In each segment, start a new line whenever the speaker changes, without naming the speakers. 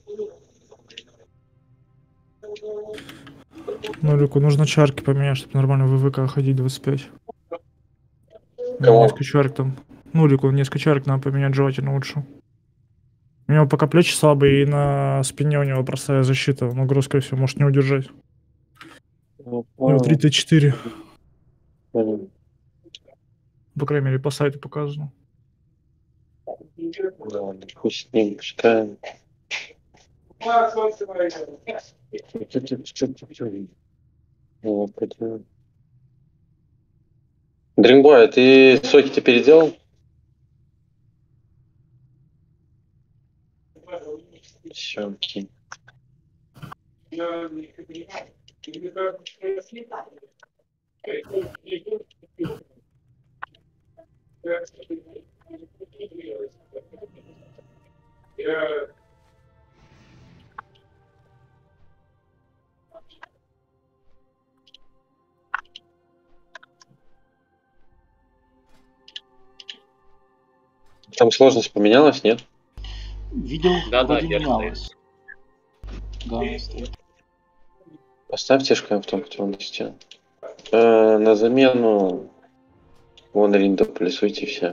Нолику нужно чарки поменять, чтобы нормально в ВВК ходить 25.
Кого?
Несколько чарок там. Нолику несколько чарок надо поменять желательно лучше. У него пока плечи слабые, и на спине у него простая защита. Он угроз, скорее всего, может не удержать. У него 3 Т4. По крайней мере, по сайту показано.
Да, пусть с ним, пускай. Дринбой, ты соки-то переделал? Все, окей. Там сложность поменялась, нет?
Видел,
Да,
вроде
вверх
менялось. Да, стоит.
Поставьте шкаф в том, кто он достиг. На замену вон Ринда плюсуйте все.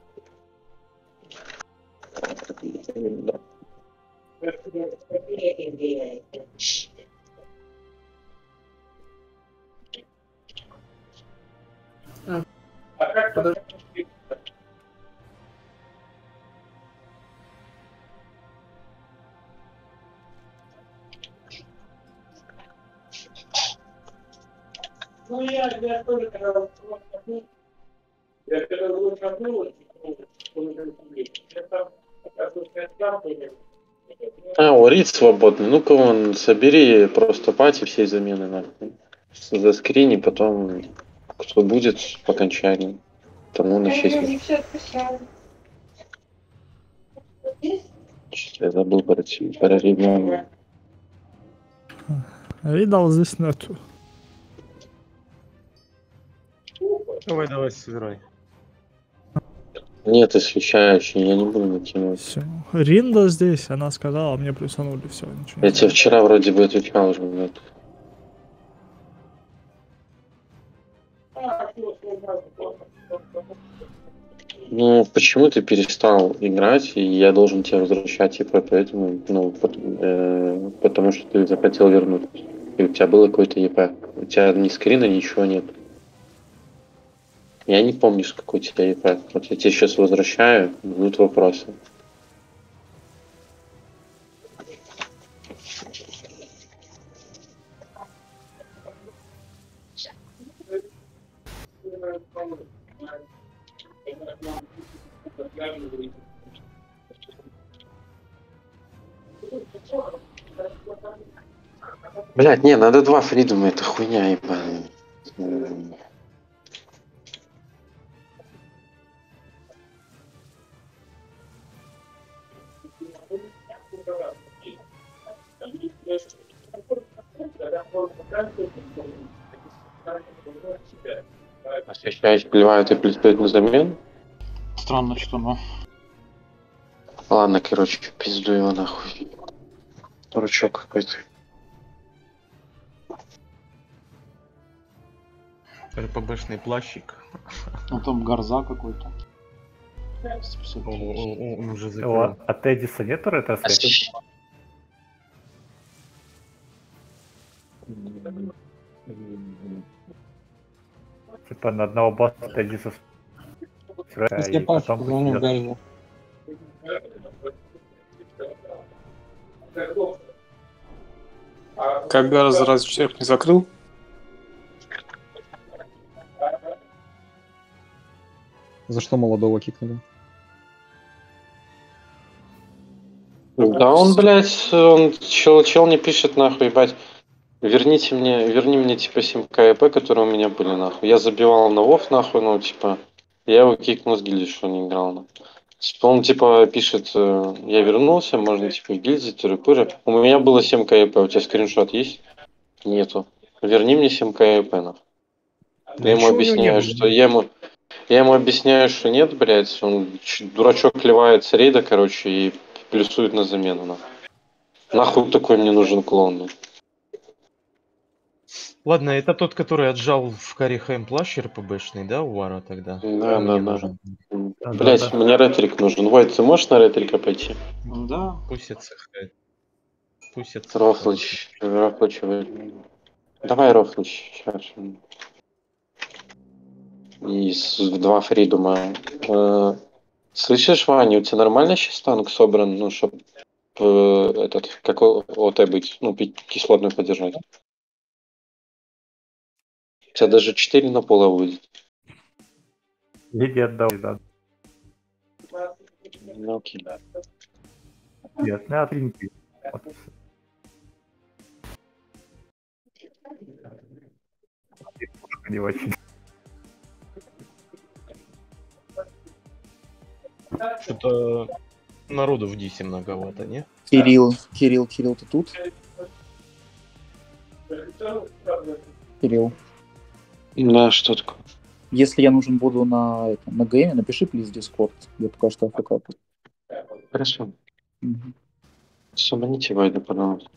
Урит свободный. Ну-ка вон, собери просто пати всей замены нахуй. Заскрини, потом кто будет по окончании, тому на 6. Что-то я забыл про регион.
Видал, здесь нету.
Давай, собирай.
Нет, освещающий, я не буду накинуть.
Все. Ринда здесь, она сказала, мне плюсанули, все.
Я тебе вчера вроде бы отвечал уже на это. Ну, почему ты перестал играть, и я должен тебе возвращать ЕП, поэтому, потому что ты захотел вернуть. И у тебя было какое-то ЕП. У тебя ни скрина, ничего нет. Я не помню, с какой у тебя ЕП. Вот я тебе сейчас возвращаю, будут вопросы. Блять, не, надо 2 фридума, это хуйня ебаная. Освещающий плевают и плюсуют на замену?
Странно, что, но...
Ладно, короче, пизду его нахуй. Дурачок какой-то.
РПБшный плащик.
Ну там горза какой-то.
Он уже закрыл.
От Эдиса нету ретро-связи? Типа на одного босса от Эдиса и потом идет.
Как Гарз разве всех не закрыл?
За что молодого кикнули?
Да он, блядь, он чел не пишет нахуй, ебать. Верни мне типа 7 КП, которые у меня были нахуй. Я забивал на ВОВ нахуй, ну типа, я его кикнул с гильдии, что не играл нахуй. Он типа пишет, я вернулся, можно типа в гильдии, тыры-пыры. У меня было 7 КП, у тебя скриншот есть? Нету. Верни мне 7 КП нахуй. Я ему объясняю, что я ему объясняю, что нет, блядь, он дурачок ливает с рейда, короче, и плюсует на замену нахуй. Нахуй такой мне нужен клон?
Ладно, это тот, который отжал в Карихайм плащ РПБшный, да, у Вара тогда?
Да,
Мне
да, да.
нужен.
Блять, мне ретрик нужен. Войт, ты можешь на ретрика пойти?
Да.
Пусть отсыхает. Пусть отсыхает.
Рофлыч. Давай Рофлыч. Сейчас. И в 2 фридума. Слышишь, Ваня, у тебя нормально сейчас танк собран, ну, чтобы этот, как ОТ быть, ну, кислотную поддержать? У тебя даже 4 на пола будет.
Лиги отдал, да.
Ну, окей.
Нет, не отринки. Не очень.
Что-то народу в Дисе многовато, не?
Кирилл, ты тут? Кирилл,
Да, что такое?
если я нужен буду на гейме, напиши, плиз, Дискорд. Я пока что АФК тут.
Хорошо.
Мгм.
Суманите Вайда, пожалуйста.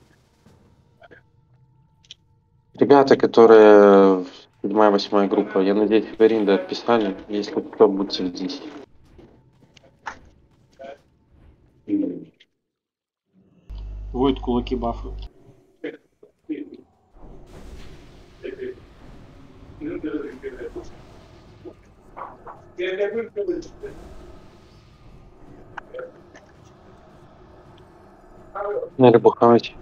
Ребята, которые 7-8 группа, я надеюсь, Флоринда отписали, если кто будете здесь.
Войд кулаки бафают.
Надо бухать.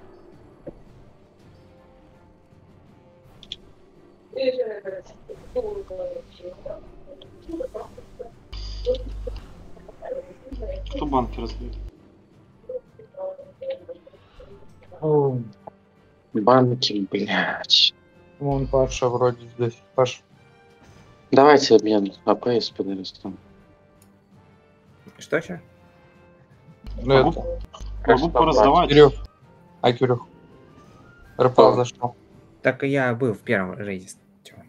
Кто банки разбил?
Банки, блядь.
Вон Паша вроде здесь. Паш,
Давайте обмен АПС подорастем.
что сейчас?
Могу пораздавать.
Кирюх. Кирюх. РПЛ
Что?
зашел.
Так я был в первом рейде. Чё?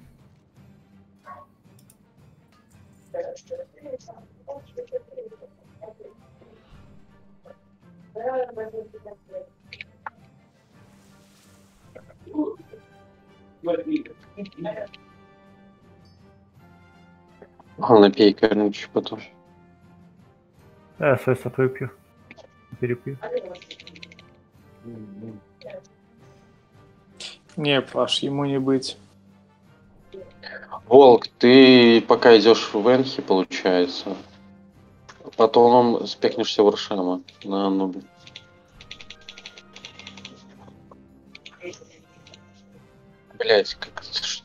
Напей, короче, потом.
Сейчас выпью. Перепью.
Не, Паш, ему не быть.
Волк, ты пока идешь в Энхи, получается. Потом спекнешься в Уршама на Нубе. Блять, как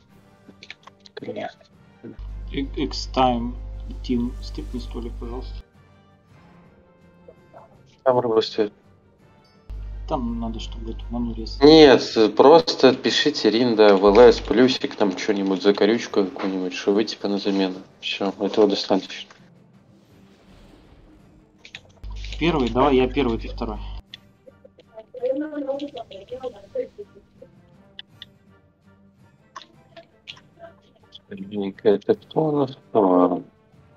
X-Time. Тим, степни столик, пожалуйста.
там работает.
Там надо, чтобы эту ману резать.
Нет, просто пишите Ринда в ЛС плюсик, там что-нибудь, закорючку какую-нибудь, что вы типа на замену. Все, этого достаточно.
Первый, давай я первый, ты второй.
Это кто у нас товаром?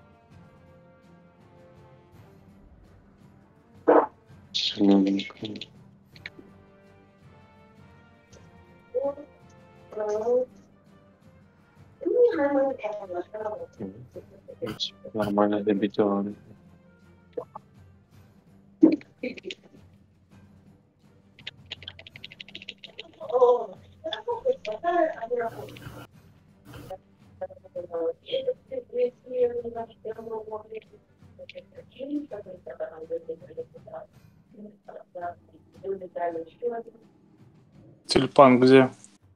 Нормально добитывали.
Тюльпан где?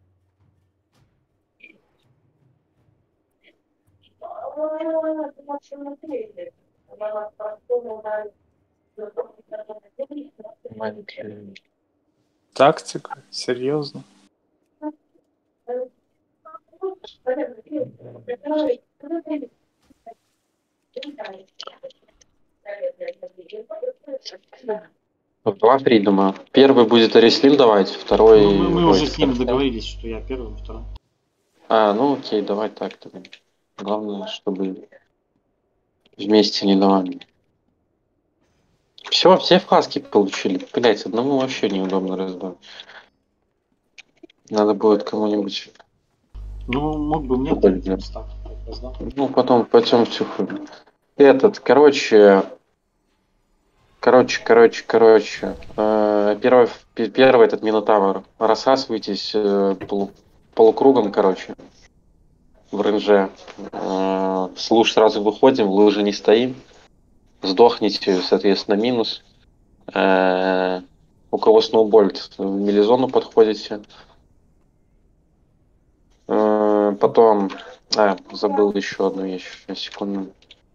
Тактика? Серьезно?
Два фридома. Первый будет Арислим давать, второй...
Мы уже с ним договорились, что я первый, второй.
Ну окей, давай так тогда. Главное, чтобы вместе не давали. Все фаски получили. Блять, одному вообще неудобно раздать. Надо будет кому-нибудь.
Ну, мог бы мне
Блин.
дать стак, так раздал.
Ну, потом всю хуйню. Этот, короче. Первый этот Минотавр. Рассасывайтесь полукругом, короче. В ренже. С луж сразу выходим, в луже не стоим. Сдохните, соответственно, минус. У кого сноубольт, в мелизону подходите. Потом... забыл еще одну вещь. Сейчас, секунду.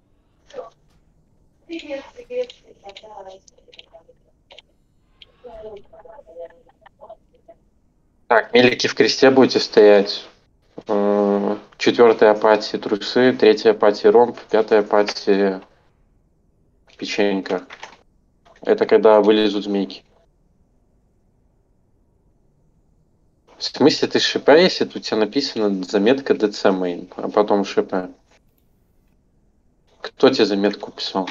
Так, мелики в кресте будете стоять. 4-я апатия трусы, 3-я апатия ромб, 5-я апатия печенька. Это когда вылезут змейки. В смысле ты ШП, если тут у тебя написано заметка DC main, а потом ШП? Кто тебе заметку писал?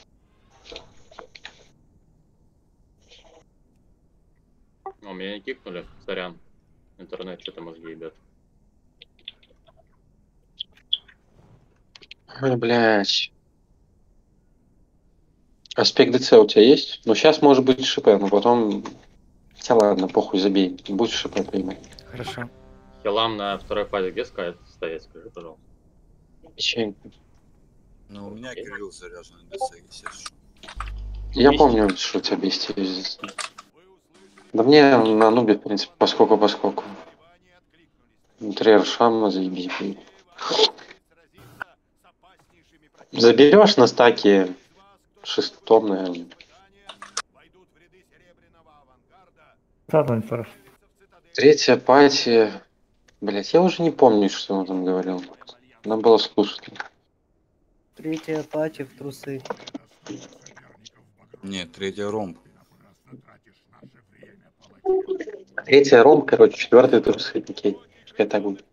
Меня не кикнули, сорян. Интернет что-то мозги ебет.
Ой, блядь. Аспект ДЦ у тебя есть? Ну, сейчас может быть ШП, но потом... Хотя ладно, похуй, забей. Будь ШП принимать.
Хорошо.
Хилам на второй фазе где стоять, скажи, пожалуйста.
Печенька.
Ну, у меня Кирилл заряжен на ДЦ, если что.
Я помню, что у тебя бестия здесь. Да мне на нубе, в принципе, поскольку. Трер шамма, заебись. Заберешь на стаке шестом, наверное. Третья апатия. Блять, я уже не помню, что он там говорил. Надо было слушать.
Третья апатия в трусы.
Нет, третья ромб.
Третья ромб, короче, 4-й трусы. Окей, пускай так будет.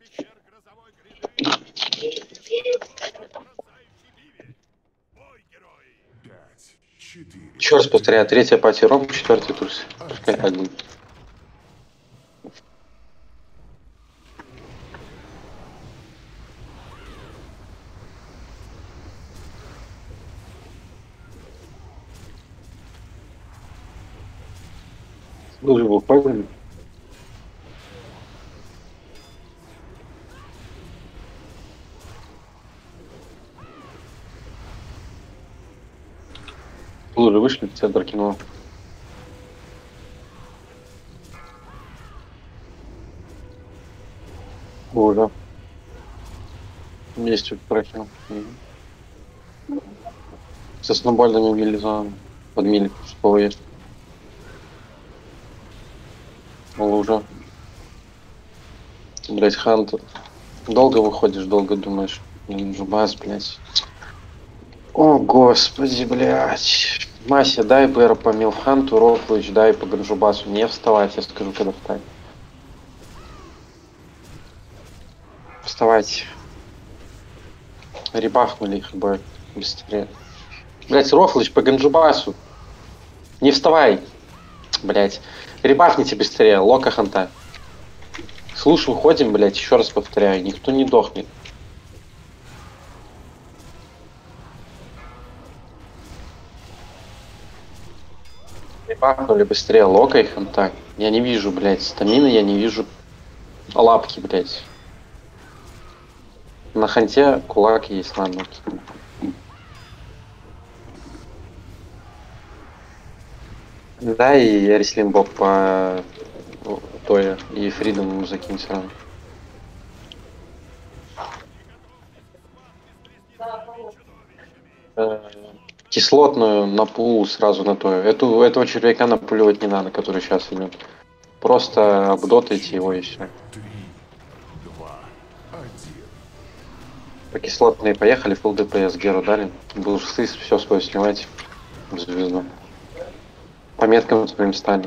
Еще раз повторяю, 3-я апатия ромб, 4-й трусы. Пускай так будет. Дуже впевнений. Лужи вышли в центр кино. Лужа. Есть тут прохил. Со сноубольными мелизонами. Под милик, что есть. Лужа. Блять, Хант. Долго выходишь, долго думаешь. Жубас, блять. О, господи, блять. Мася, дай БР по Милфханту, Рофлыч, дай по Ганжубасу. Не вставать, я скажу, когда встать. Вставайте. Ребахнули их бы быстрее. Блять, Рофлыч по Ганжубасу. Не вставай. Блять. Ребахните быстрее, Лока Ханта. Слушай, уходим, блять, еще раз повторяю, никто не дохнет. Ребахнули быстрее, Лока и Ханта. Я не вижу, блять, стамины, я не вижу лапки, блять. На Ханте кулак есть, ладно. Да, и Арислим Боб по Тоя и Фридом ему закинь сразу. Кислотную на пул сразу на Тоя. Этого червяка напуливать не надо, который сейчас идет. Просто обдотайте его и все. По кислотные поехали, фулл ДПС Геру дали. Был сыс, все свое снимать в звезду. По меткам своим стали.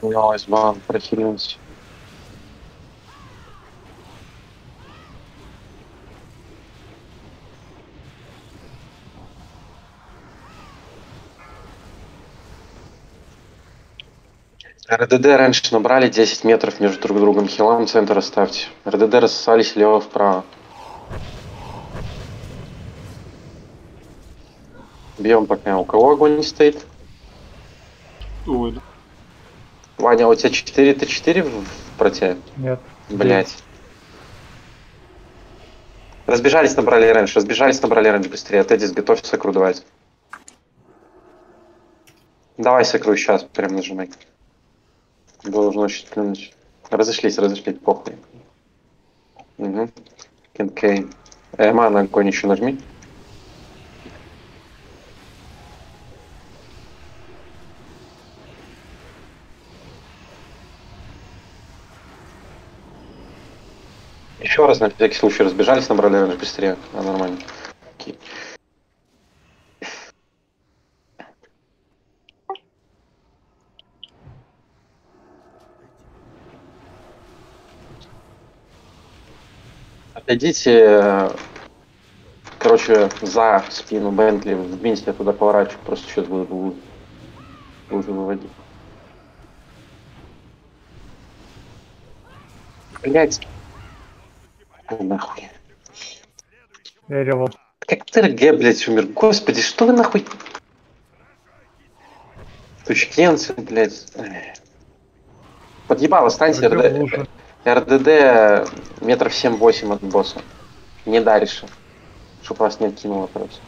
Поменялась, бан, прохилился. РДД раньше набрали 10 метров между друг другом. Хилам центр оставьте. РДД рассосались лево-вправо. Бьем пока. У кого огонь не стоит?
Ой, да.
Ваня, а у тебя 4Т4 в проте?
Нет.
Блять. Разбежались, набрали раньше быстрее. Тедис, готовь сакру давать. Давай сакру сейчас, прям нажимай. Должно чуть плюнуть. Разошлись, похуй. Угу. Кенкейн. Мана, огонь еще нажми. Еще раз на всякий случай разбежались, набрали раньше быстрее. Нормально. Окей. Отойдите, короче, за спину Бентли, вдвиньте, я туда поворачиваю, просто сейчас буду выводить. Блять. Нахуй.
Верил.
Как ТРГ, блять, умер. Господи, что вы нахуй? Тучкенцы, блять. Подъебало, станьте РДД. РДД метров 7-8 от босса. Не дальше. Чтоб вас не откинуло просто.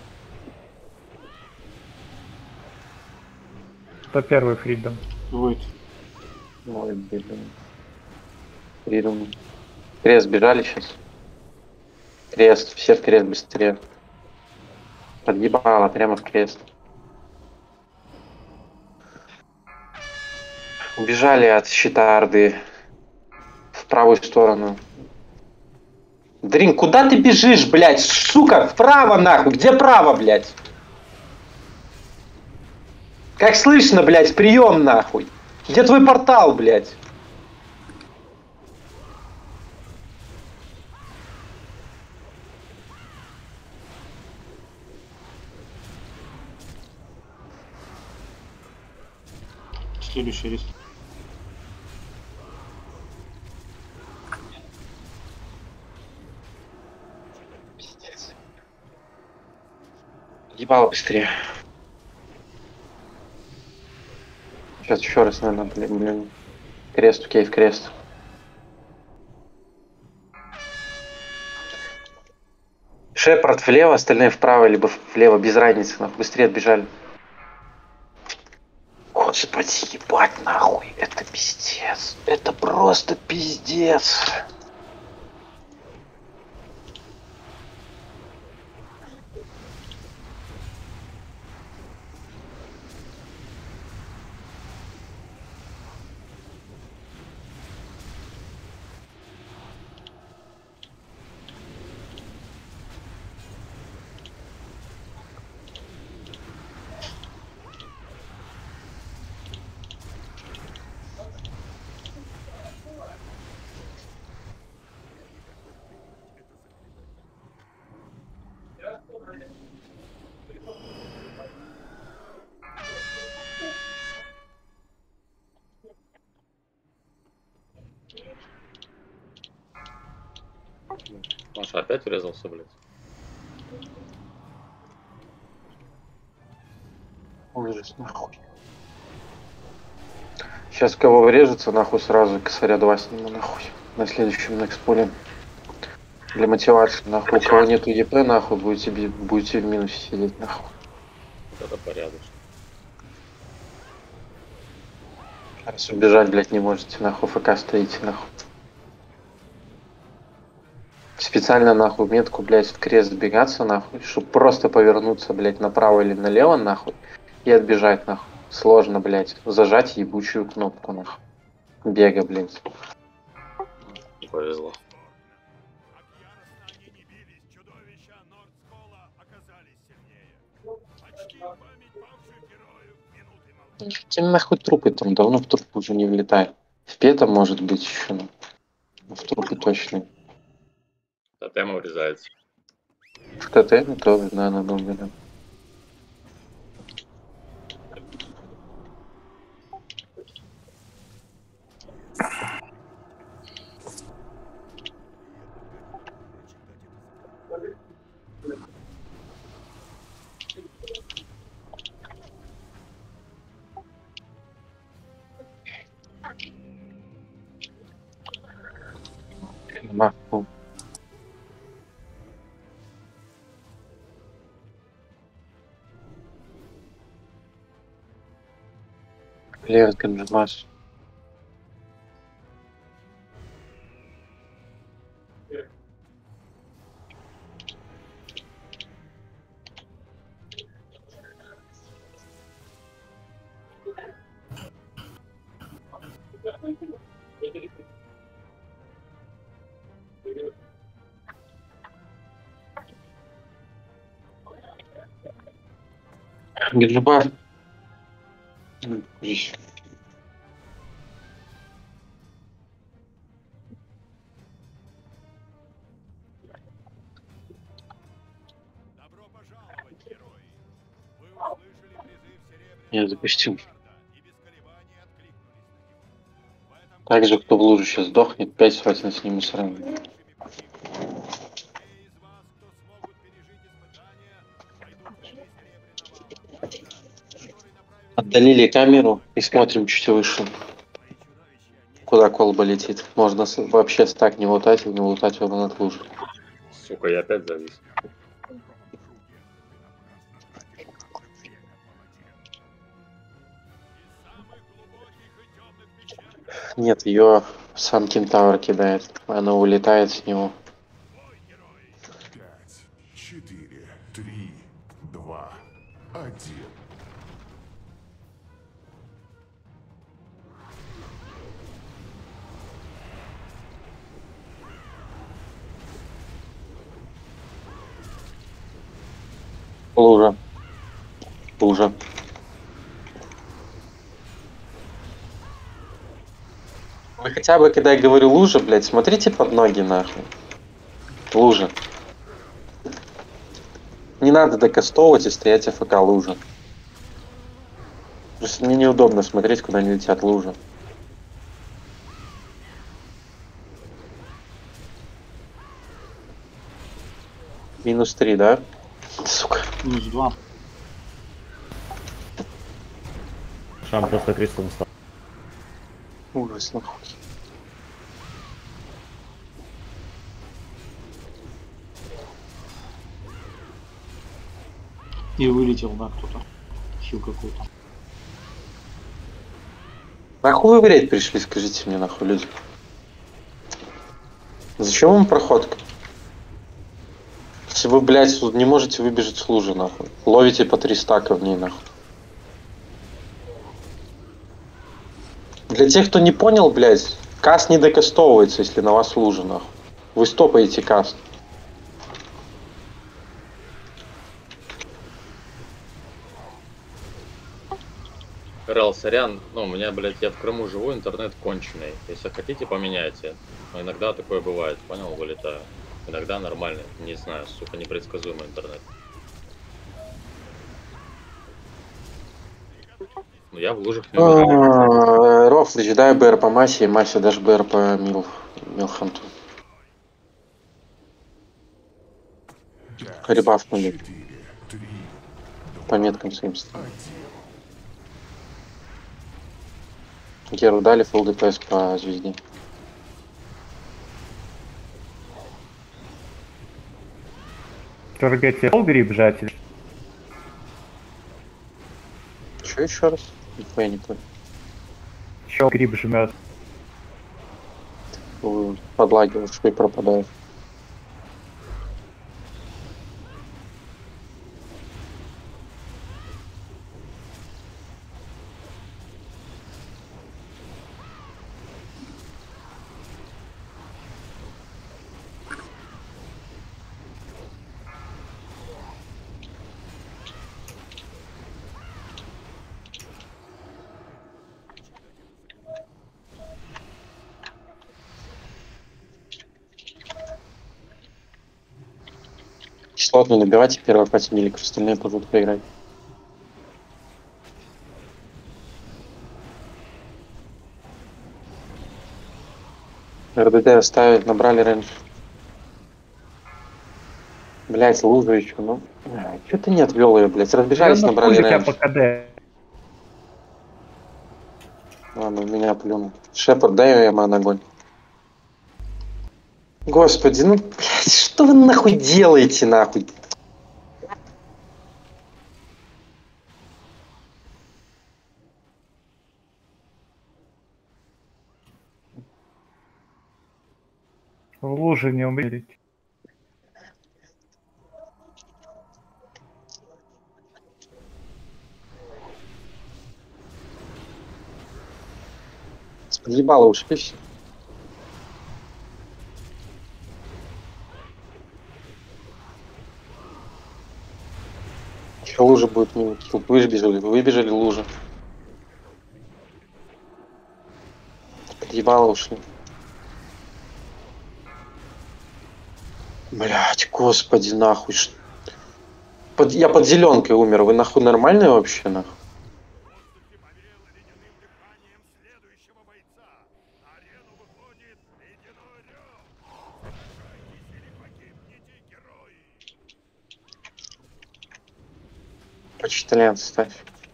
101 Фридом.
Ой.
Ой, блин. Фридом. Крест бежали сейчас. Крест, все в крест быстрее. Подъебало, прямо в крест. Убежали от щита Орды. В правую сторону. Дрин, куда ты бежишь, блядь? Сука, вправо нахуй. Где право, блядь? Как слышно, блядь, прием нахуй. Где твой портал, блядь?
Следующий риск.
Пиздец. Ебало быстрее. Сейчас еще раз, наверное, блин. Крест, окей, в крест. Шепард влево, остальные вправо, либо влево, без разницы, нахуй. Быстрее отбежали. Господи, ебать нахуй, это пиздец. Это просто пиздец.
Маша опять врезался, блядь.
Ужас, нахуй. Сейчас кого врежется, нахуй сразу косаря 2 сниму, нахуй. На следующем некспуле. Для мотивации, нахуй. У кого нету ЕП, нахуй, будете в минусе сидеть, нахуй.
Это порядочно.
Раз убежать, блядь, не можете, нахуй, ФК стоите, нахуй. Специально, нахуй, метку, блядь, в крест сбегаться, нахуй, чтобы просто повернуться, блядь, направо или налево, нахуй, и отбежать, нахуй. Сложно, блядь, зажать ебучую кнопку, нахуй. Бега, блядь.
Повезло.
Какие нахуй трупы там? Давно в труп уже не влетает. В пета может быть еще, но в трупы точно.
Тотем урезается.
В ТТ тоже, да, на доме, да. Нахуй. Лев Ганджимас. Ганджимас. Здесь. Я запустил. Также, кто в луже сейчас сдохнет, 5 срочно сниму сразу. Отдалили камеру и смотрим чуть выше. Куда колба летит. Можно вообще стак не лутать и не лутать его над лужей.
Сука, я опять завис.
Нет, ее сам Кентавр кидает. Она улетает с него.
5, 4, 3, 2, 1.
Лужа. Лужа. Вы хотя бы, когда я говорю лужа, блядь, смотрите под ноги нахуй. Лужа. Не надо докастовывать и стоять АФК лужа. Просто мне неудобно смотреть, куда они летят лужа. -3, да? Сука.
-2.
Шам просто крестом стал.
Ужас, нахуй.
И вылетел, да, кто-то. Хил какой-то.
Нахуй вы в рейд пришли, скажите мне, нахуй, люди. Зачем вам проходка? Если вы, блядь, не можете выбежать с лужи, нахуй. Ловите по 3 стака в ней, нахуй. Для тех, кто не понял, блядь, каст не докастовывается, если на вас лужа, нахуй. Вы стопаете каст.
Рал, сорян, ну, у меня, блядь, я в Крыму живу, интернет конченый. Если хотите, поменяйте. Но иногда такое бывает, понял, вылетаю. Иногда нормально, не знаю, сука, непредсказуемый интернет. Ну, я в лужах не умею.
Рофлич, дай БР по Масе, и Мася дашь БР по Милханту. Ребафнули. По меткам своим. Геру дали фулл ДПС по звезде.
Таргете гриб жать?
Че еще раз? Я не понял.
Чё гриб жмет?
Подлагиваешь и пропадаешь. Кислотную набивайте, первый пати милик, остальные будут поиграть. РДД оставить, набрали рейндж. Блять, лужу еще, ну. Че ты не отвел ее, блять? Разбежались, набрали рейндж. Ладно, меня плюнул. Шепард, дай я на огонь. Господи, ну, блядь, что вы нахуй делаете, нахуй?
В луже не умеете.
Подъебало уж, пищи. Еще лужа будет мимо. Выбежали лужи. Подъебало ушли. Блять, господи, нахуй. Я под зеленкой умер. Вы нахуй нормальные вообще, нахуй? Почтальон ставь.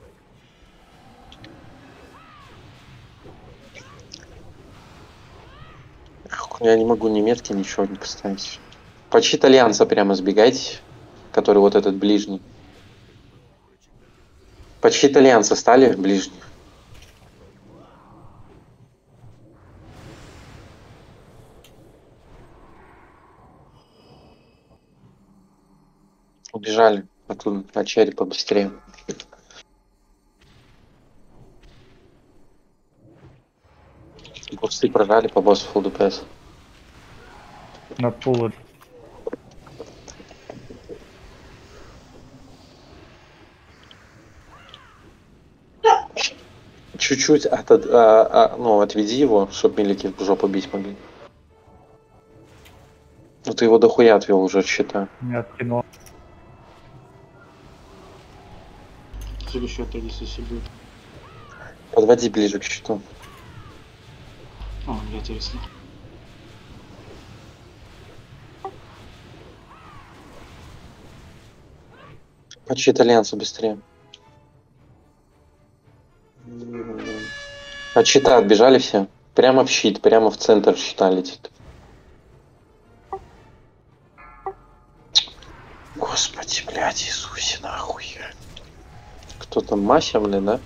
Я не могу ни метки, ничего не поставить. Почти альянса прямо сбегайте, который вот этот ближний. Почти альянса стали ближний. Убежали оттуда на черри побыстрее. Бурсы прожали по боссу фулл ДПС.
На пулу.
Чуть-чуть ну, отведи его, чтобы милики в жопу бить могли. Ну ты его дохуя отвел уже от щита.
Не откинул.
Следующий отойдись, если будет.
Подводи ближе к щиту.
О, блядь, если.
Почти итальянца быстрее. От щита отбежали все. Прямо в щит, прямо в центр щита летит. Господи, блядь, Иисусе, нахуй. Кто там, Мася, блин, да?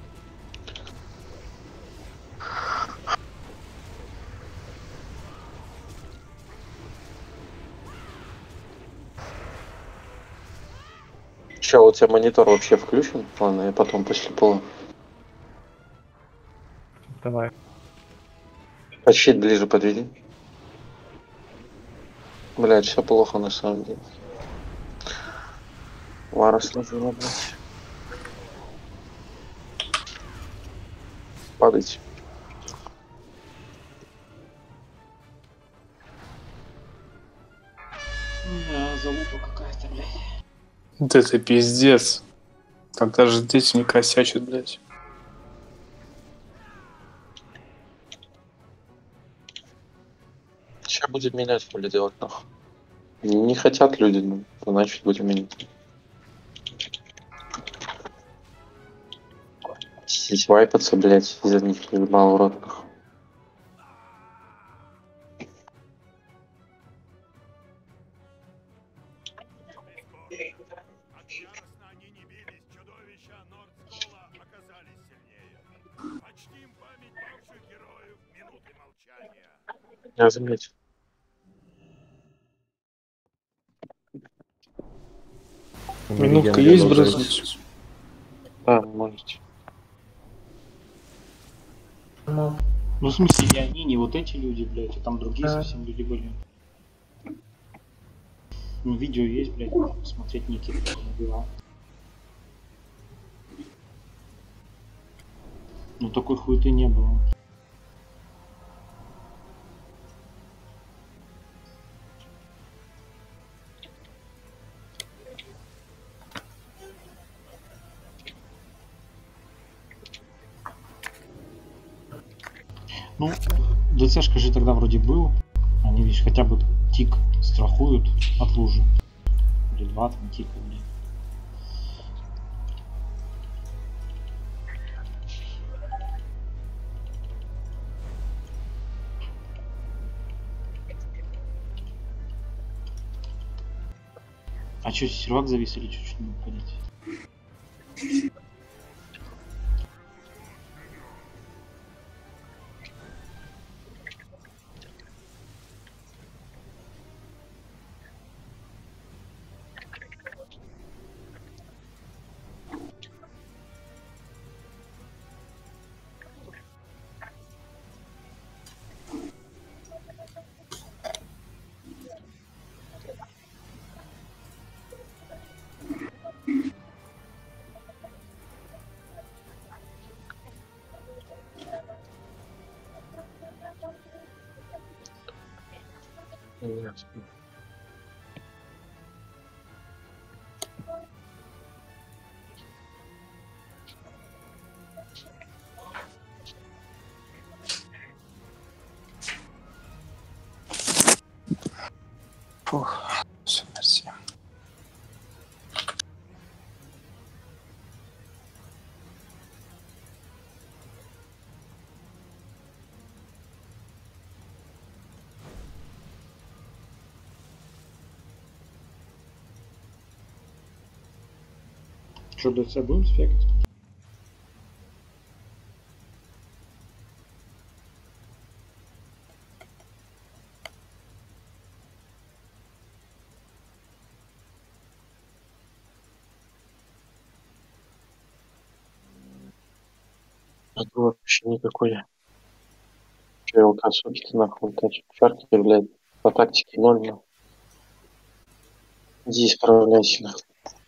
Че, у тебя монитор вообще включен? Ладно, я потом после пола.
Давай.
Почти ближе подведи. Блядь, все плохо на самом деле. Вара сложила, блядь. Падайте.
Да, залупа какая-то, блядь.
Да это пиздец. Так даже дети не косячат, блядь.
Сейчас будем менять, хули делать, нахуй. Не хотят люди, ну, значит будем менять. Здесь вайпаться, блядь, из-за них ебал урод, нахуй. Я заметил.
Минутка есть брызнуть?
Да, можете.
Ну, в смысле, не они, не вот эти люди, блядь, а там другие совсем люди были. Ну, видео есть, блядь, смотреть некий набивал. Ну, такой хуеты не было. Ну, ДЦшка же тогда вроде был. Они, видишь, хотя бы тик страхуют от лужи. Или 2 там тика, блин. А что, сервак завис или чуть-чуть не уходить?
Фух, все, merci.
Что, ДЦ будем спекать?
Вообще никакой. Че я укосуки нахуй, чарки, блядь. По тактике 0 на. Иди исправляйся нахуй.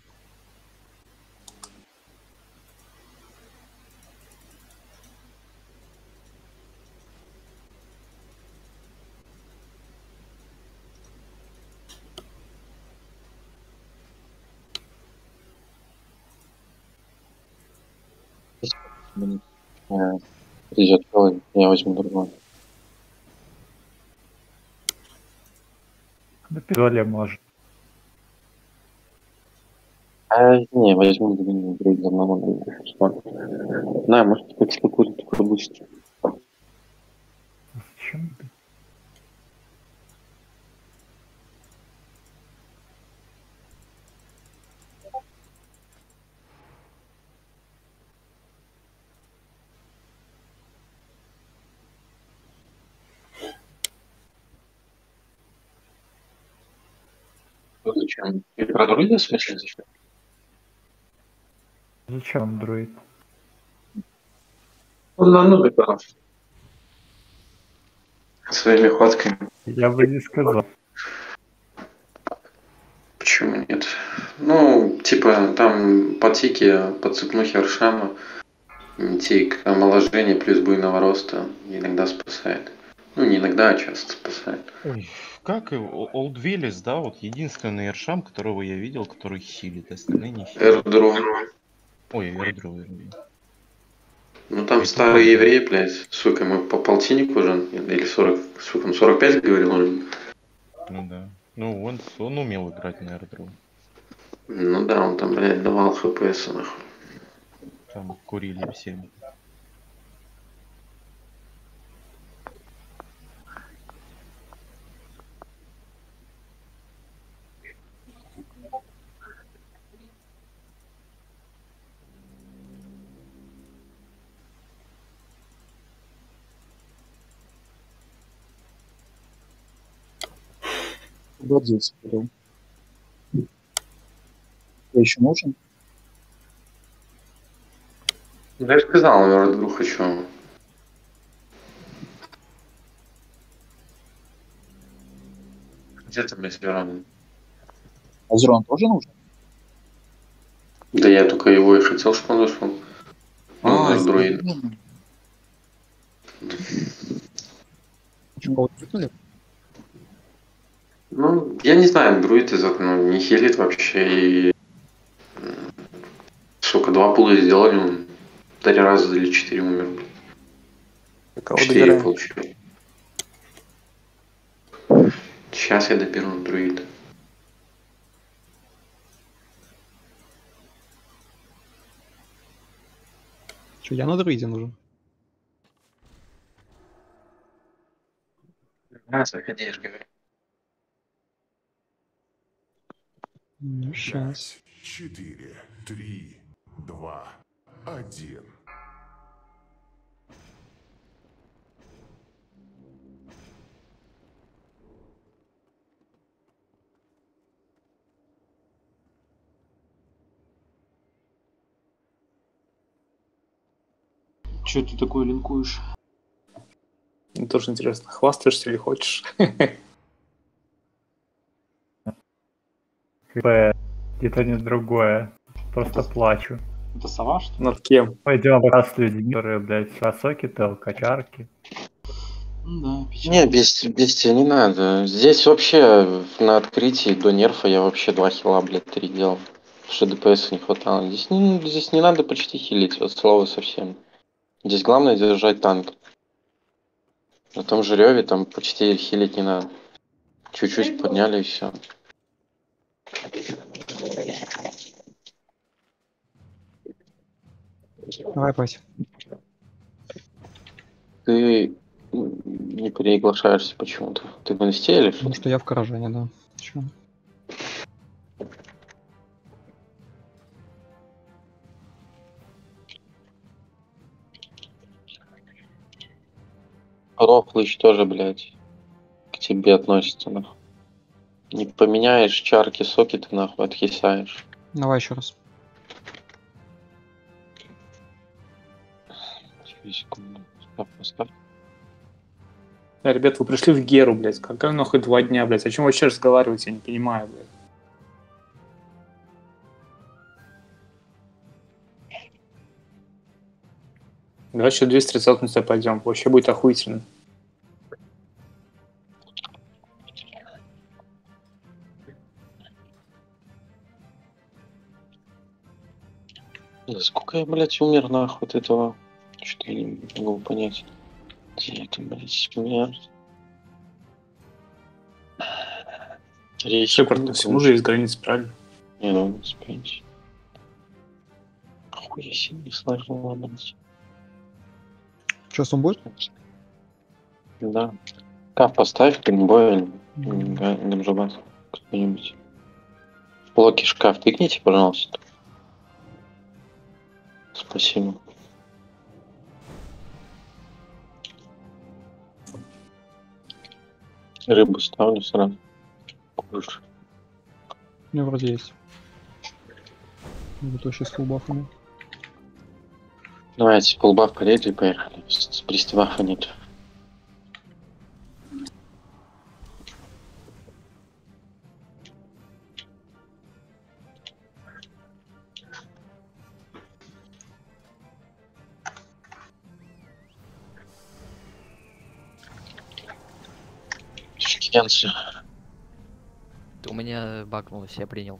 Придет половина, я возьму другой.
На пистоле может.
Не, возьму другой за маму. На, может хоть какую-то такую быстро.
Зачем ты?
Зачем? Ты про друида в смысле зачем?
Зачем друид?
Он на нубе прав. Своими хватками.
Я бы не сказал.
Почему нет? Ну, типа, там по тике, по цепнухе Аршама, тик омоложение плюс буйного роста иногда спасает. Ну, не иногда, а часто спасает.
Ой, как и Олд Виллис, да, вот единственный Эршам, которого я видел, который хилит, остальные не хилит.
Эрдру.
Ой, Эрдру, вернее.
Ну там старый еврей, блядь, сука, мы по полтиннику уже, или 40, сука, 45 говорил он.
Ну да. Ну он умел играть на Эрдру.
Ну да, он там, блядь, давал хпс нахуй.
Там курили всем.
Владельца беру. Я еще нужен?
Да я же сказал, я Эрдру хочу. Где ты, блядь, Верон?
А Зерон тоже нужен?
Да я только его и хотел, чтобы он ушел. Друид. Ну, я не знаю, друид из окна не хилит вообще. И, сука, 2 пула сделали, он 3 раза или 4 умер.
Кого
4
добираем?
получил. Сейчас я доберу друида.
Че, я на друиде нужен?
Заходи, я же говорю.
Ну, сейчас.
4, 3, 2, 1.
Че ты такое линкуешь?
Мне тоже интересно, хвастаешься или хочешь?
И то не другое. Просто плачу.
Это сова, что ли?
Над кем?
Пойдем раз с людьми, которые, блядь, шасоки, толкачарки.
Да,
Не, без тебя не надо. Здесь вообще на открытии до нерфа я вообще 2 хила, блядь, 3 делал. Потому что ДПС не хватало. Здесь не надо почти хилить, вот слова совсем. Здесь главное держать танк. На том же реве там почти хилить не надо. Чуть-чуть подняли и все.
Давай, Пась.
Ты не приглашаешься почему-то. Ты в инсте или что?
Потому что я в Каражане, да. Чё?
Рофлыч тоже, блядь, к тебе относится, нахуй. Не поменяешь чарки, соки, ты нахуй отхисаешь.
Давай еще раз.
Секунду. Поставь.
Ребят, вы пришли в Геру, блядь. Какая нахуй 2 дня, блядь? О чем вообще разговаривать, я не понимаю, блядь. Давай еще 230 на тебя пойдем. Вообще будет охуительно.
Да сколько я, блядь, умер нахуй от этого? Что-то я не могу понять. Где это, блядь, смерть?
Шепард, на всему же есть границы, правильно?
Не, ну, спать. Охуя себе не сложно, блядь.
Сейчас он будет?
Да. Кап поставь, геймбой или гамжубас. Кто-нибудь. Блоки шкаф тыкните, пожалуйста. Спасибо. Рыбу ставлю сразу. Кушай.
У меня вроде есть. Это вообще с фулбафами.
Давайте, полбаф полезли, поехали. С пристивафа нет. Шкенцы.
У меня багнулось, я принял.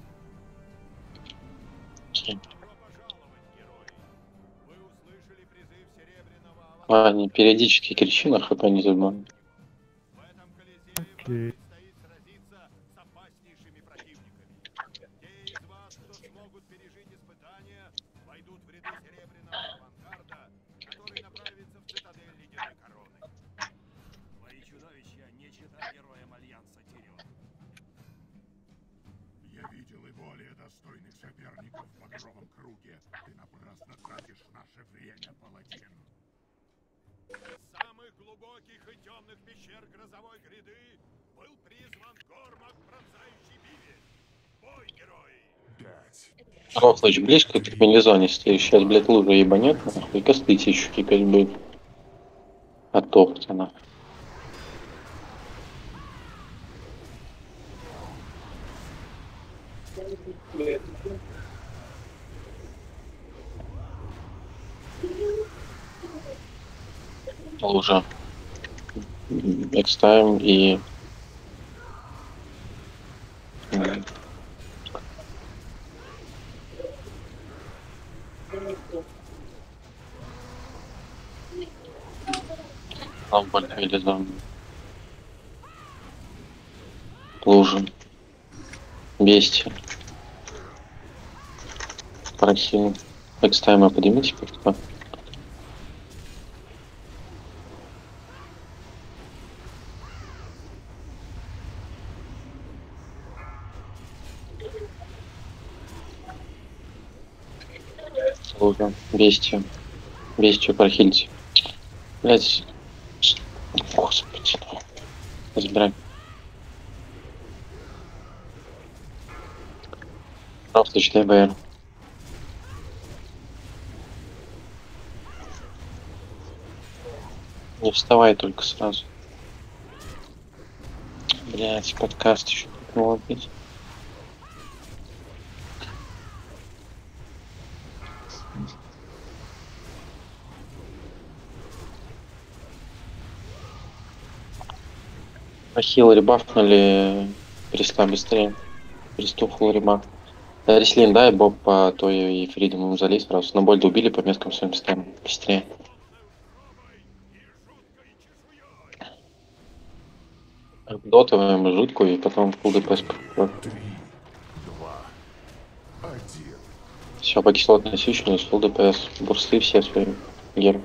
Ладно, периодически кричи на хп, не забывай.
Я видел и более достойных соперников в багровом круге. Ты напрасно тратишь наше время, паладин.
Из самых глубоких и темных пещер грозовой гряды был призван Гормак, пронзающий бивень. Бой, герои!
Рофлыч близко к комбинезоне стоишь. Сейчас, блядь, лужа ебанет, нахуй, и косты тебе еще кипеть будет. От опыта, нахуй. Лужа. Экстайм и... Там болели за мной. Лужин. Бестия. Просил. Экстайма поднимите как-то. Лужин. Бестия. Бестию прохильте. Блять. Господи. Разбирай. Просто читай БР. Не вставай только сразу. Блять, подкаст еще не быть. Ахилл ребафнули. Перестал быстрее. Перестухнул ребаф. Рислин, дай Боб по той и Фридому залезь сразу. На больд убили по меткам своим местам. Быстрее. Дотоваем жутку и потом фулл ДПС. Все, по кислотной насыщению, фулл ДПС. Бурсты все свои герб.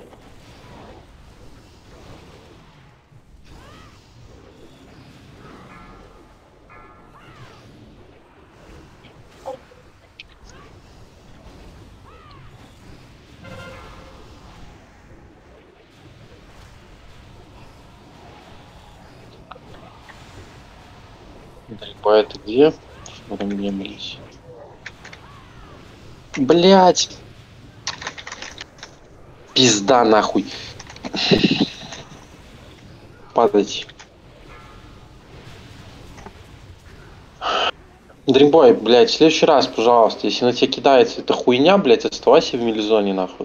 Далеко это где? Что мне блять? Блять! Пизда нахуй! Падать. Дримбой, блять, в следующий раз, пожалуйста, если на тебя кидается эта хуйня, блять, оставайся в милизоне нахуй.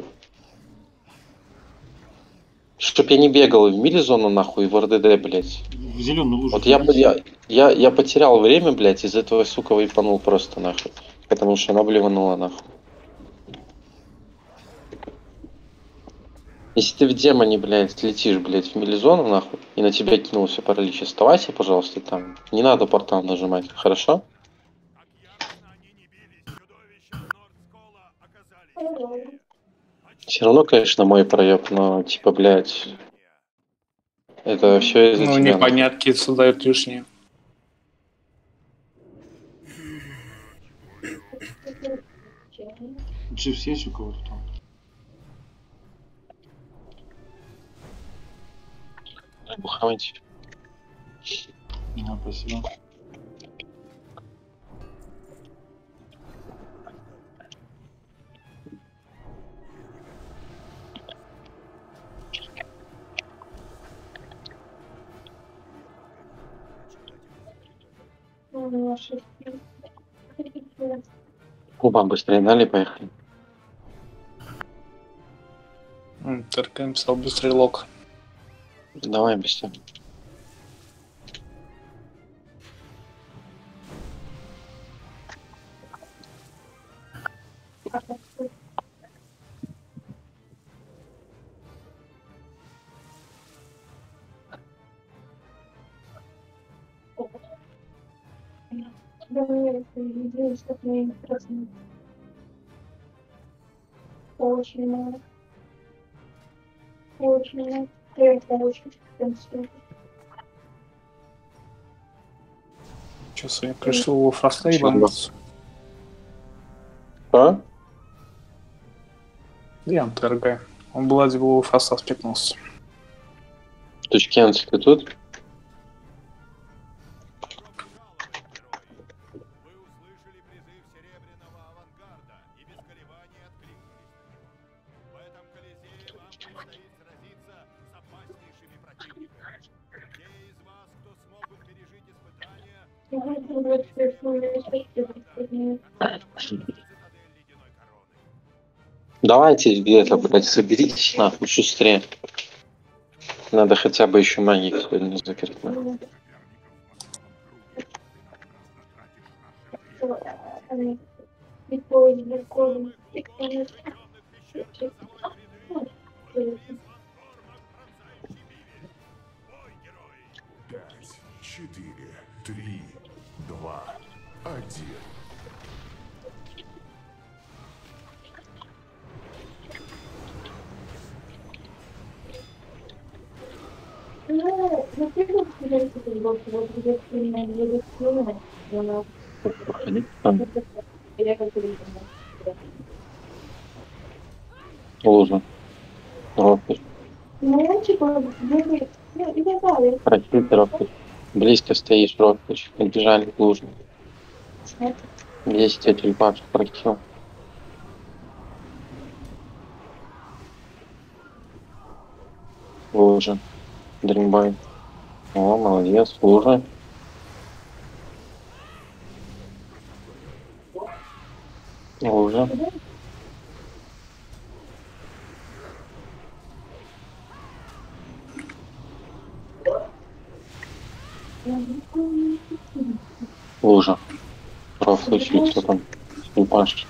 Чтоб я не бегал в милизону нахуй и в РДД, блять.
В зеленую лужу.
Вот я потерял время, блять, из этого, сука, выпанул просто нахуй. Потому что она блеванула нахуй. Если ты в демоне, блядь, летишь, блядь, в милизону, нахуй, и на тебя кинулся паралич, оставайся, пожалуйста, там. Не надо портал нажимать, хорошо? Все равно, конечно, мой проеб, но, типа, блядь, это все из-за
Ну,
тебя.
непонятки создают лишние.
Дживс есть у кого-то там?
Бухавайте.
Да, спасибо.
Кубам быстрее дали, поехали.
ТРК написал быстрый лог.
Давай быстрее.
Очень много. Очень много. Это очень красиво.
Че, своим крышевого фроста ебануться?
А?
Где он ТРГ? Он был один был фроста спекнулся.
Тучкенцы, ты тут? Давайте где-то, блядь, соберитесь нахуй шустрее. Надо хотя бы еще магии сегодня закрыть.
3, 2, 1.
Лужа. Рофлер.
Ну, типа, я знаю.
Прохил, Рофлер. Близко стоишь, Рофлер. Отбежали в лужу. Есть эти тюльпан, прохил. Лужа. Дримбай. О, молодец, лужа. Лужа. Лужа. Рофлер, что там? Тюльпаш.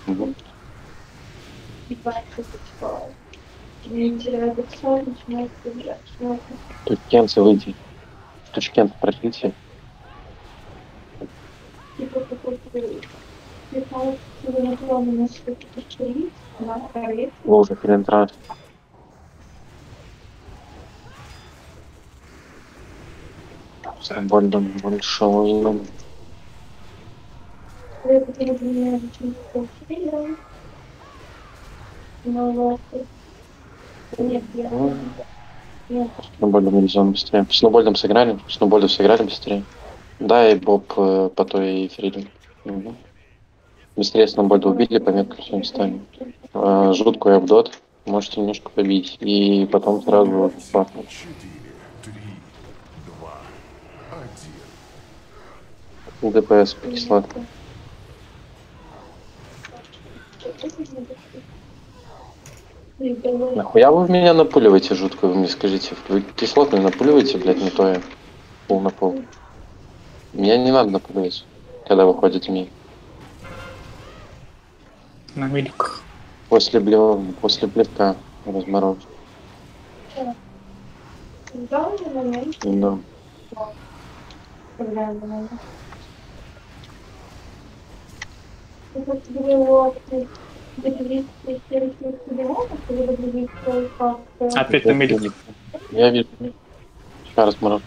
Тучкенцы выйти. Тучкенцы прошлите. Лужа, перентраж. С Больдом большой. Сноубольдом идем быстрее. Сноубольдом сыграли. Сноубольдом сыграли быстрее. Да, и Боб по той Фриду. Угу. Быстрее Сноубольда убили, по меткам своим стали. Жуткую обдот. Можете немножко побить. И потом сразу бахнуть.
4, 3, 2, 1.
ДПС по кислотке. Нахуя вы в меня напуливаете жуткую, вы мне скажите. Вы кислотную напуливаете, блядь, не то я пол на пол. Меня не надо напуливать, когда выходит ми.
На великах.
После плевка разморозь. Да.
Опять на медик.
Я вижу. Сейчас разморозь.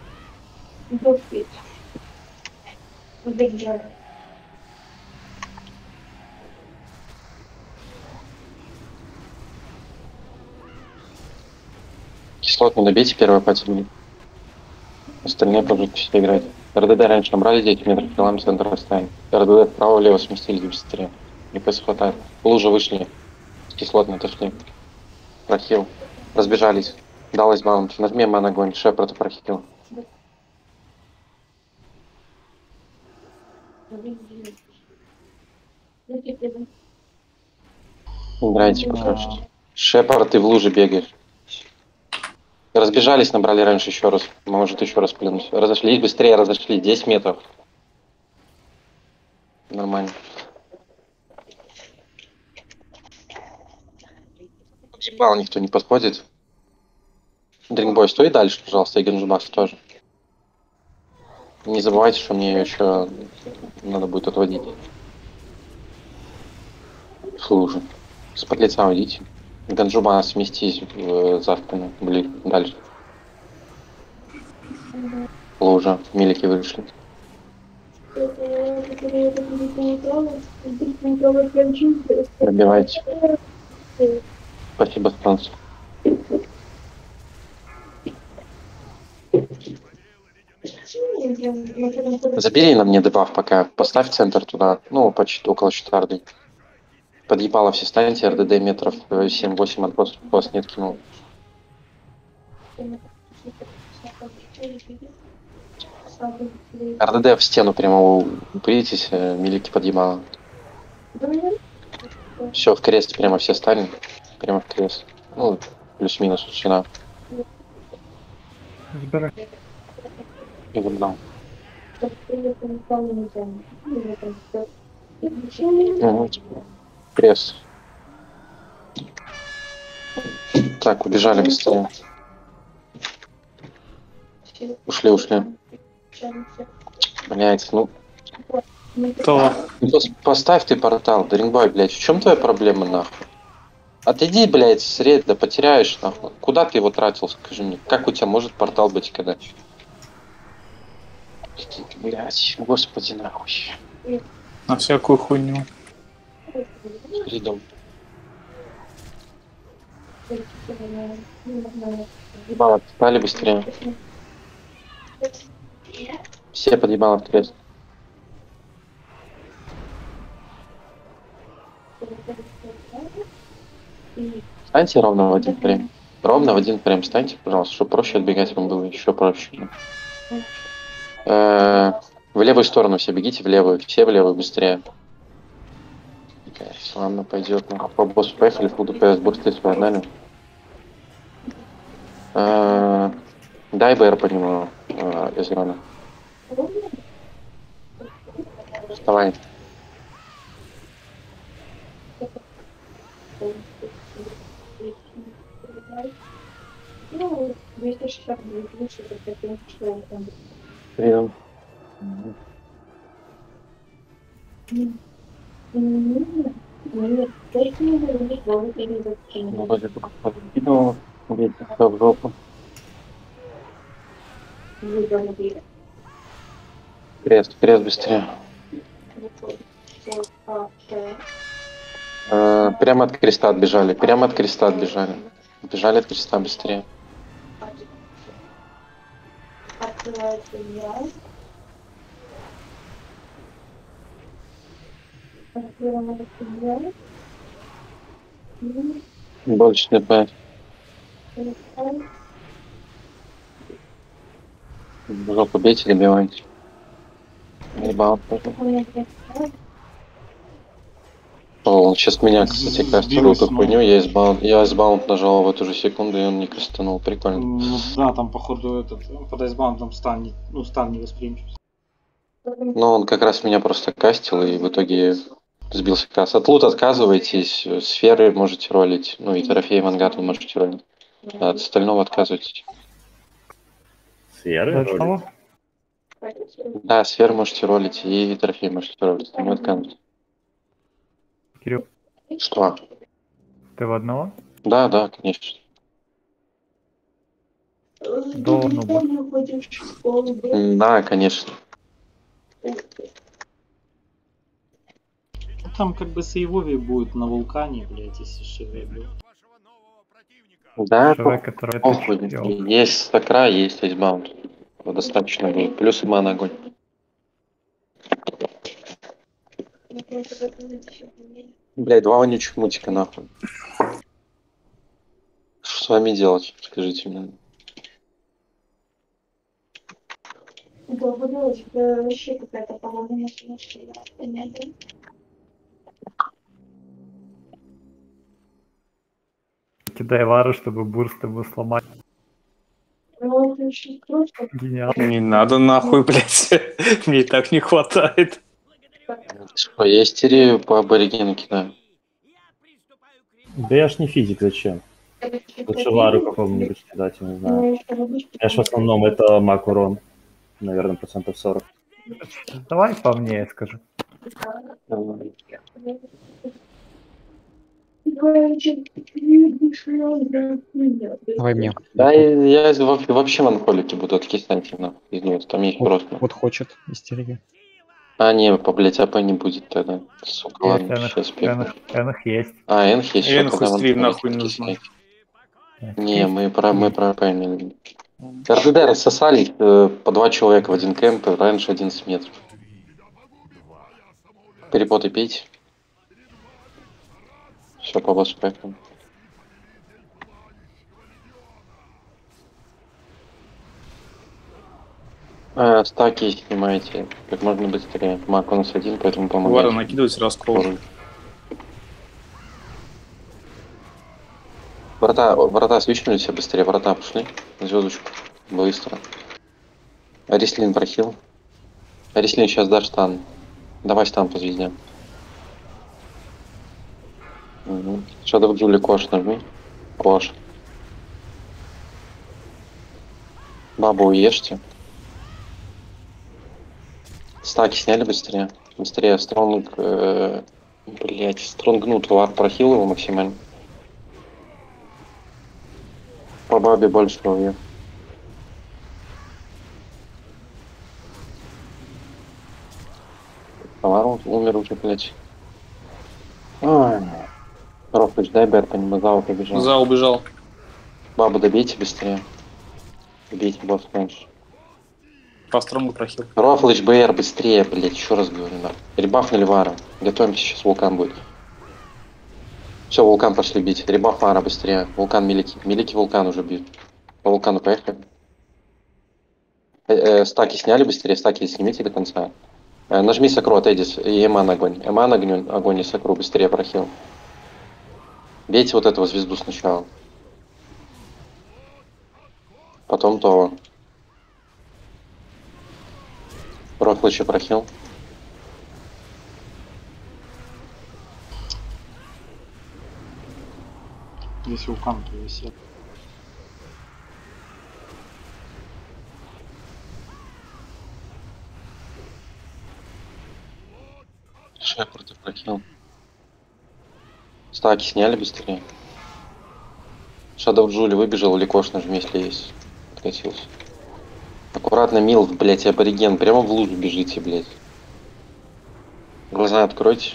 Кислотную набейте первый пати. Остальные будут все играть. РДД раньше набрали 9 метров, делаем центр расстояния. РДД вправо-влево сместились быстрее. ДПС хватает. Лужа вышли. Кислотные отошли. Прохил. Разбежались. Далась маунт. Нажми ман огонь. Шепард прохил. Играйте пока что. Шепард, ты в луже бегаешь. Разбежались, набрали раньше еще раз. Может еще раз плюнуть. Разошлись быстрее, разошлись. 10 метров. Нормально. Ебал, никто не подходит. Дринбой, стой дальше, пожалуйста, и Ганжубас тоже. Не забывайте, что мне еще надо будет отводить. Служу. С подлеца уйдите. Ганжуба сместись за спину, блин, дальше. Лужа, милики вышли. Пробивайте. Спасибо, Спонс. Забери на мне дебаф пока. Поставь центр туда. Ну, почти около щитарды. Подъебало все станьте, РДД метров 7-8 от пост нет кинул. РДД в стену прямо упритесь, милики подъебало. Все, в крест прямо все стали. Прямо в крест. Ну, плюс-минус учена.
Забирай.
И выгнал. Угу. Крест. Так, убежали быстрее. Ушли. Блять, ну...
То.
Поставь ты портал, Дринбой, блять, в чем твоя проблема, нахуй? Отойди, блять, с рейда, потеряешь, нахуй. Куда ты его тратил, скажи мне? Как у тебя может портал быть, когда... Блять, господи, нахуй.
На всякую хуйню.
С рейдом. Ебало, стали быстрее. Все подъебало в крест. Станьте ровно в один фрейм. Ровно в один фрейм станьте, пожалуйста, чтобы проще отбегать вам было, еще проще. В левую сторону все бегите, в левую, все в левую, быстрее. Ладно, пойдет. По боссу поехали, фул ДПС, бусты погнали. Дай БР по нему из рана. Вставай.
Ну, 260 будет лучше, как я что там.
Прием. Кинул, ветер в жопу. Крест, крест быстрее. Прямо от креста отбежали, прямо от креста отбежали. Бежали от креста быстрее. Больше не пять. В жопу бейте, добивайте. Ебал. Он сейчас меня, кстати, кастирует эту хуйню, я S-Bound нажал в эту же секунду, и он не кастанул. Прикольно.
Ну да, там походу этот, под S-Bound стан не восприимчив.
Ну, он как раз меня просто кастил, и в итоге сбился каст. От лут отказывайтесь, сферы можете ролить, ну и трофеи вангар вы можете ролить. А от остального отказывайтесь.
Сферы?
Да, сферы можете ролить, и трофеи можете ролить, остальное отказывайтесь.
Кирилл,
Что?
ты в одного?
Да, да, конечно. Да, конечно.
Там как бы сейвови будет на вулкане, блять, если шевелю.
Да,
Человек, который это
похуй.
читал.
Есть стакра, есть айсбаунд. Достаточно будет. Плюс и мана огонь. Блядь, два вонючих мутика нахуй. Что с вами делать? Скажите мне.
Да, вообще какая-то поломная машина. Понятно.
Кидай вару, чтобы бурст его сломать.
Ну, это очень круто.
Гениально.
Не надо нахуй, блядь. Мне и так не хватает.
Что, я истерию по аборигену кидаю.
Да я ж не физик, зачем? Лучше вару какому-нибудь кидать, я не знаю. Я ж в основном это маг урон. Наверное, 40%.
Давай по мне, я скажу.
Давай мне.
Да, я вообще в анхолике буду откиснуть нахуй. Извините, там есть просто.
Вот хочет истерики.
А, не, по блять, АП не будет тогда. Сука, ладно,
Есть,
сейчас пикну.
Энах есть.
А, энх есть,
Энху
когда
стрим
вон
нахуй не нужно.
Не, мы про АП имели. РДД рассосались по 2 человека в один кемп, раньше 11 метров. Перепоты пейте. Все, по боссу поехали. Стаки снимайте как можно быстрее. Мак у нас один, поэтому помогайте.
Вара накидывать раскол.
Врата свичнули все быстрее, врата пошли. Звездочку. Быстро. Арислин прохил. Арислин сейчас дашь стан. Давай стан по звезде. Угу. Shadow Джули кош нажми. Кош. Бабу уешьте. Стаки сняли быстрее. Быстрее. Стронг... Блять, стронгнут. Вар прохил его максимально. По бабе больше увидел. Вар умер уже, блять. Рофлыч, дай БР по нему. Зау побежал.
За убежал.
Бабу добейте быстрее. Добейте босс раньше.
По стронгу прохил.
Рофлыч, БР быстрее, блять, еще раз говорю. Да. Ребафнули Вара. Готовимся, сейчас вулкан будет. Все, вулкан пошли бить. Ребаф Вара быстрее. Вулкан Милики. Милики вулкан уже бьют. По вулкану поехали. Стаки сняли быстрее, стаки снимите до конца. Нажми сокру от Эдис и Эман огонь. Эман огонь и сокру быстрее прохил. Бейте вот этого звезду сначала. Потом то. Рофлыча прохил.
Здесь вулкан висит.
Шепард прохил. Стаки сняли быстрее. Shadow Джули выбежал, или кош нажми, если есть. Откатился. Аккуратно, Мил, блять, абориген. Прямо в лужу бежите, блять. Глаза откройте.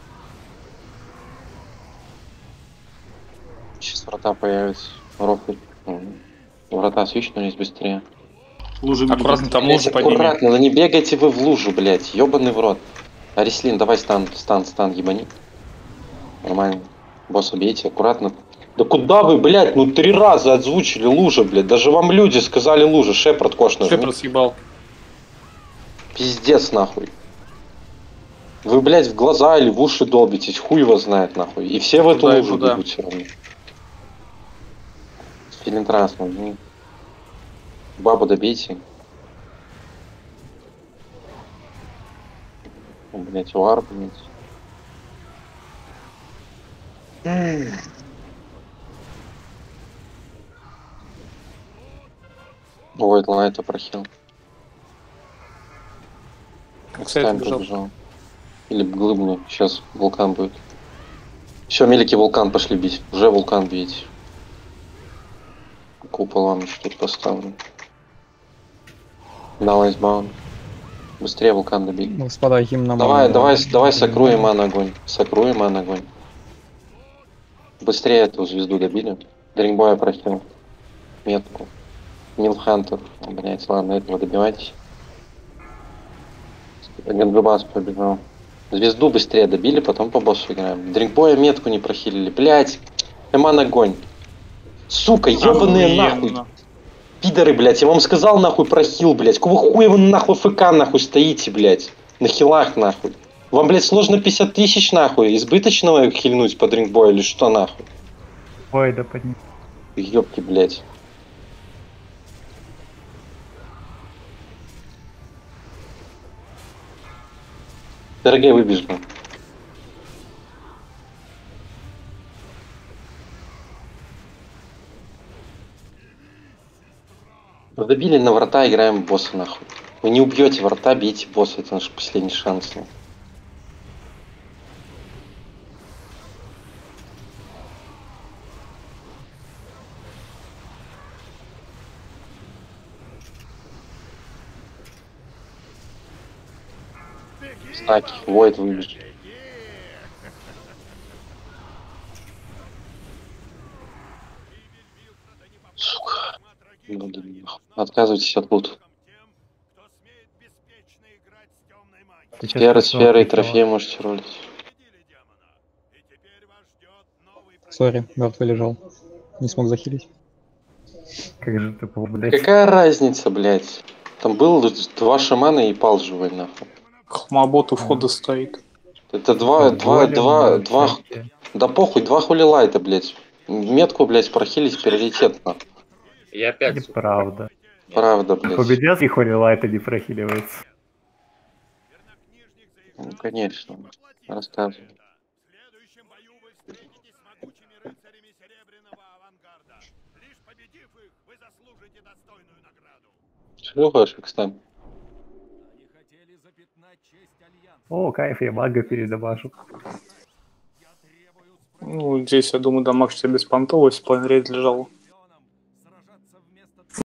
Сейчас врата появятся. Рофль. Врата свищнулись быстрее.
Аккуратно, там лужу подними.
Аккуратно, но не бегайте вы в лужу, блять. Ёбаный в рот. Арислин, давай стан, ебани. Нормально. Босса бейте, аккуратно. Да куда вы, блядь, ну 3 раза озвучили лужа, блядь. Даже вам люди сказали лужа. Шепард кош нажми.
Шепард съебал.
Пиздец, нахуй. Вы, блядь, в глаза или в уши долбитесь. Хуй его знает, нахуй. И все в эту лужу бегут все равно. Филинтранс нажми. Бабу добейте. Блять, уар, блять. Ой, лайта прохил. Экстайм побежал. Или глыбный. Сейчас вулкан будет. Все, мелики вулкан пошли бить. Уже вулкан бить. Куполом что-то поставлю. Давай сбаун. Быстрее вулкан добить.
Господа, гимн
Давай сокруем ман огонь. Сокруем ман огонь. Быстрее эту звезду добили. Дринбоя прохил. Метку. Милхантер. Блять, ладно, этого добивайтесь. Гангабас побежал. Звезду быстрее добили, потом по боссу играем. Дринбоя метку не прохилили. Блять. Эман огонь. Сука, ебаные нахуй. Пидоры, блять, я вам сказал нахуй прохил, блять. Какого хуя вы нахуй ФК нахуй стоите, блять. На хилах нахуй. Вам, блять, сложно 50 тысяч нахуй. Избыточного хильнуть по дринкбою или что нахуй?
Ой, да подни.
Ёбки, блять. ДРГ выбежал. Добили на врата, играем босса нахуй. Вы не убьете врата, бейте босса, это наш последний шанс. Стаки, Войд выбежит. Сука. Отказывайтесь от лут. Сферы и трофеи можете ролить.
Сори, мертвый лежал. Не смог захилить.
Как же ты, блядь.
Какая разница, блядь? Там был 2 шамана и пал живой, нахуй.
Хмабот у входа стоит.
Это два. Да похуй, 2 хулилайта, блядь. Метку, блядь, прохилить приоритетно.
И опять...
Неправда.
Правда, блядь.
Победят и хорилайта не прохиливается.
Ну, конечно. Рассказывай. Что хочешь, кстати?
О, кайф, я мага передабашу.
Ну, здесь, я думаю, дамаг тебе беспонтовый, спайнрейд лежал.